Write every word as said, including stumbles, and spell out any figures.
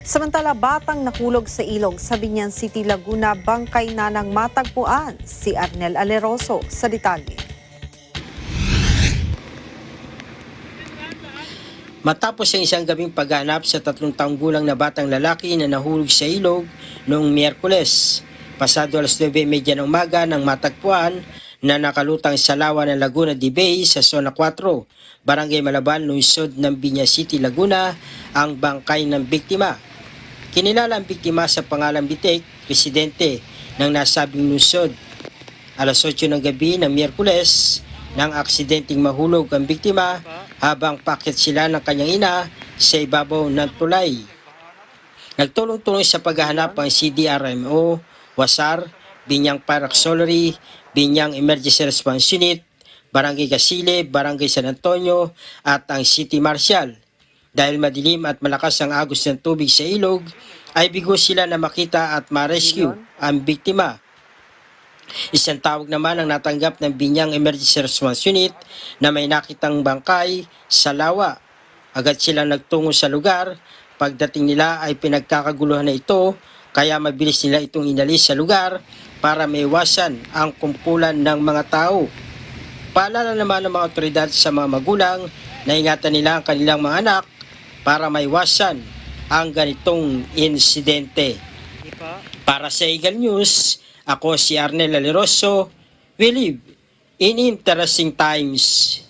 Samantala, batang nahulog sa ilog sa Biñan City, Laguna, bangkay na ng matagpuan. Si Arnel Aleroso sa detalye. Matapos ang isang gabing paghanap sa tatlong taong gulang na batang lalaki na nahulog sa ilog noong Miyerkules, pasado alas nuwebe trenta ng umaga ng matagpuan na nakalutang sa lawa ng Laguna de Bay sa Zona four, Barangay Malaban, lungsod ng Biñan City, Laguna, ang bangkay ng biktima. Kinilala ang biktima sa pangalang Bitek, residente ng nasabing lungsod. Alas otso ng gabi ng Miyerkules, nang aksidenteng mahulog ang biktima habang paakyat sila ng kanyang ina sa ibabaw ng tulay. Nagtulong-tulong sa paghahanap ang C D R M O, Wasar, Biñang Fire Auxiliary, Biñang Emergency Response Unit, Barangay Gasile, Barangay San Antonio at ang City Marshal. Dahil madilim at malakas ang agos ng tubig sa ilog, ay bigo sila na makita at ma-rescue ang biktima. Isang tawag naman ang natanggap ng Biñang Emergency Response Unit na may nakitang bangkay sa lawa. Agad silang nagtungo sa lugar. Pagdating nila ay pinagkakaguluhan na ito, kaya mabilis nila itong inalis sa lugar para maiwasan ang kumpulan ng mga tao. Paalala naman ng mga otoridad sa mga magulang na ingatan nila ang kanilang mga anak para maiwasan ang ganitong insidente. Para sa Eagle News, ako si Arnel Aleroso. We live in interesting times.